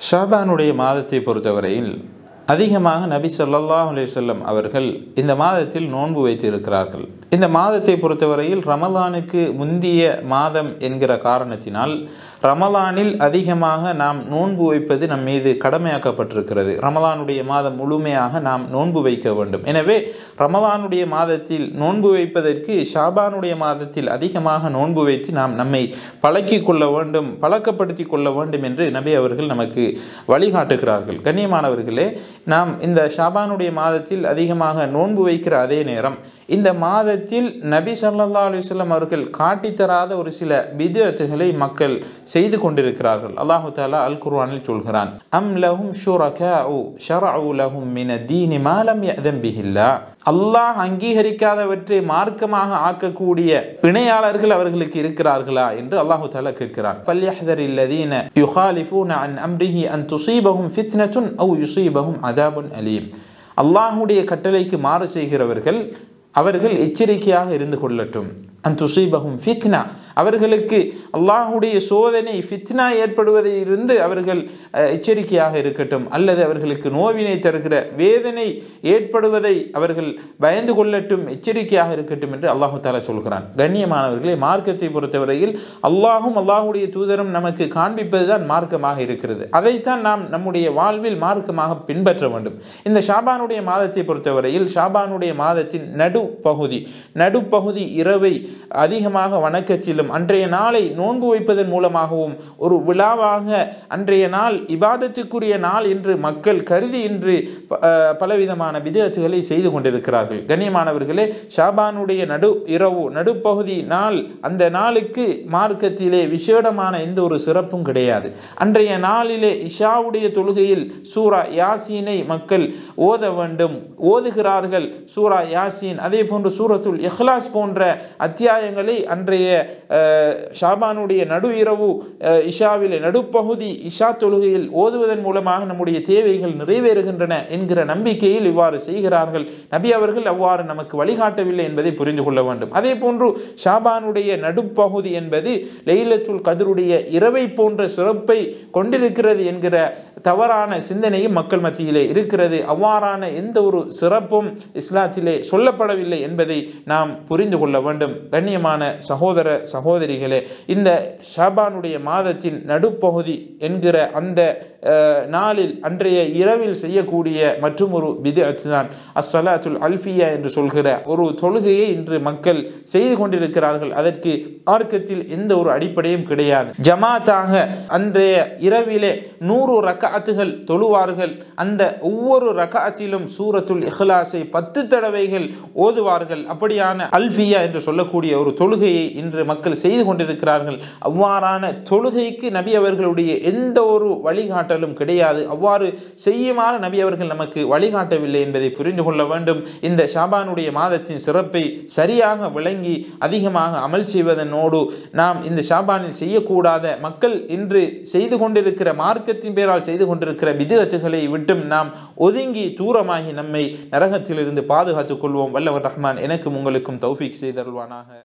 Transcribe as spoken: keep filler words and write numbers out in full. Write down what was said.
ஷாபானுடைய மாதத்தை பொறுத்தவரையில் அதிகமாக நபி ஸல்லல்லாஹு அலைஹி வஸல்லம் அவர்கள் இந்த மாதத்தில் நோன்பு வைத்திருக்கிறார்கள். இந்த மாதத்தை பொறுத்தவரையில் ரமலானுக்கு முந்திய மாதம் என்கிற காரணத்தினால் ரமலானில் அதிகமாக நாம் நோன்பு வைப்பது நம் மீது கடமையாக்கப்பட்டிருக்கிறது. ரமலானுடைய மாதம் முழுமையாக நாம் நோன்பு வைக்க வேண்டும். எனவே ரமலானுடைய மாதத்தில் நோன்பு வைப்பதற்கு ஷாபானுடைய மாதத்தில் அதிகமாக நோன்பு வைத்து நாம் நம்மை பழக்கி கொள்ள வேண்டும், பழக்கப்படுத்தி கொள்ள வேண்டும் என்று நபி அவர்கள் நமக்கு வழிகாட்டுகிறார்கள். கண்ணியமானவர்களே, நாம் இந்த ஷாபானுடைய மாதத்தில் அதிகமாக நோன்பு வைக்கிற அதே நேரம் இந்த மாதத்தில் நபி ஸல்லல்லாஹு அலைஹி வஸல்லம் அவர்கள் காட்டித்தராத ஒரு சில பித்அத்துகளை மக்கள் செய்து கொண்டிருக்கிறார்கள். அல்லாஹு தஆலா அல் குர்ஆனில் சொல்கிறான், அம் லஹும் ஷுரகாஉ ஷரஉ லஹும் மினத்-தீனி மா லம் யஅதன் பிஹில்லாஹ். அல்லாஹ் அங்கீகரிக்காதவற்றை மார்க்கமாக ஆக்கக்கூடிய இணையாளர்கள் அவர்களுக்கு இருக்கிறார்களா என்று அல்லாஹு தஆலா கேட்கிறான். ஃபல்யஹ்தரில்லதீன யுகாலிஃபூன அன் அம்ரிஹி அன் துஸீபஹும் ஃபித்னத்துன் அவ் யுஸீபஹும் அதாபுன் அலீம். அல்லாஹ்வுடைய கட்டளைக்கு மாறு செய்கிறவர்கள் அவர்கள் எச்சரிக்கையாக இருந்து கொள்ளட்டும். அன் துஸீபஹும் ஃபித்னா, அவர்களுக்கு அல்லாஹுடைய சோதனை ஃபித்னா ஏற்படுவதிலிருந்து அவர்கள் எச்சரிக்கையாக இருக்கட்டும், அல்லது அவர்களுக்கு நோவினை தருகிற வேதனை ஏற்படுவதை அவர்கள் பயந்து கொள்ளட்டும், எச்சரிக்கையாக இருக்கட்டும் என்று அல்லாஹு தஆலா சொல்கிறான். கண்ணியமானவர்களே, மார்க்கத்தை பொறுத்தவரையில் அல்லாஹும் அல்லாஹுடைய தூதரும் நமக்கு காண்பிப்பது தான் மார்க்கமாக இருக்கிறது. அதைத்தான் நாம் நம்முடைய வாழ்வில் மார்க்கமாக பின்பற்ற வேண்டும். இந்த ஷாபானுடைய மாதத்தை பொறுத்தவரையில் ஷாபானுடைய மாதத்தின் நடு பகுதி நடுப்பகுதி இரவை அதிகமாக வணக்கத்திலும் அன்றைய நாளை நோன்பு வைப்பதன் மூலமாகவும் ஒரு விழாவாக அன்றைய நாள் இபாதத்துக்குரிய நாள் என்று மக்கள் கருதி இன்று பலவிதமான பித்அத்துகளை செய்து கொண்டிருக்கிறார்கள். கண்ணியமானவர்களே, ஷாபானுடைய நடு இரவு நடுப்பகுதி நாள், அந்த நாளுக்கு மார்க்கத்திலே விசேடமான எந்த ஒரு சிறப்பும் கிடையாது. அன்றைய நாளிலே இஷாவுடைய தொழுகையில் சூரா யாசீனை மக்கள் ஓத வேண்டும், ஓதுகிறார்கள். சூரா யாசீன், அதே போன்று சூரத்துல் இஹ்லாஸ் போன்ற அத்தியாயங்களை அன்றைய ஷாபானுடைய நடு இரவு இஷாவிலே நடுப்பகுதி இஷா தொழுகையில் ஓதுவதன் மூலமாக நம்முடைய தேவைகள் நிறைவேறுகின்றன என்கிற நம்பிக்கையில் இவ்வாறு செய்கிறார்கள். நபி அவர்கள் அவ்வாறு நமக்கு வழிகாட்டவில்லை என்பதை புரிந்து கொள்ள வேண்டும். அதே போன்று ஷாபானுடைய நடுப்பகுதி என்பது லைலத்துல் கத்ருடைய இரவை போன்ற சிறப்பை கொண்டிருக்கிறது என்கிற தவறான சிந்தனையும் மக்கள் மத்தியிலே இருக்கிறது. அவ்வாறான எந்த ஒரு சிறப்பும் இஸ்லாத்திலே சொல்லப்படவில்லை என்பதை நாம் புரிந்து கொள்ள வேண்டும். கண்ணியமான சகோதர சகோதரிகளே, இந்த ஷாபானுடைய மாதத்தின் நடுப்பகுதி என்கிற அந்த நாளில் அன்றைய இரவில் செய்யக்கூடிய மற்றும் ஒரு பித்அத் தான் அஸ்ஸலாத்துல் அல்ஃபியா என்று சொல்கிற ஒரு தொழுகையை இன்று மக்கள் செய்து கொண்டிருக்கிறார்கள். அதற்கு மார்க்கத்தில் எந்த ஒரு அடிப்படையும் கிடையாது. ஜமாத்தாக அன்றைய இரவிலே நூறு ரக்அத்துகள் தொழுவார்கள். அந்த ஒவ்வொரு ரக்அத்திலும் சூரத்துல் இஹ்லாஸை பத்து தடவைகள் ஓதுவார்கள். அப்படியான அல்ஃபியா என்று சொல்லக்கூடிய ஒரு தொழுகையை இன்று மக்கள் செய்து கொண்டிருக்கிறார்கள். அவ்வாறான தொழுகைக்கு நபி அவர்களுடைய எந்த ஒரு வழிகாட்டலும் கிடையாது. அவ்வாறு செய்யுமாறு நபி அவர்கள் நமக்கு வழிகாட்டவில்லை என்பதை புரிந்து கொள்ள வேண்டும். இந்த ஷாபானுடைய மாதத்தின் சிறப்பை சரியாக விளங்கி அதிகமாக அமல் செய்வதனோடு நாம் இந்த ஷாபானில் செய்யக்கூடாத மக்கள் இன்று செய்து கொண்டிருக்கிற மார்க்கத்தின் பேரால் செய்து கொண்டிருக்கிற பித்அத்துகளை விட்டும் நாம் ஒதுங்கி தூரமாகி நம்மை நரகத்திலிருந்து பாதுகாத்துக் கொள்வோம். வல்லவர் ரஹ்மான் எனக்கும் உங்களுக்கும் தௌஃபீக் செய்தருள்வானாக.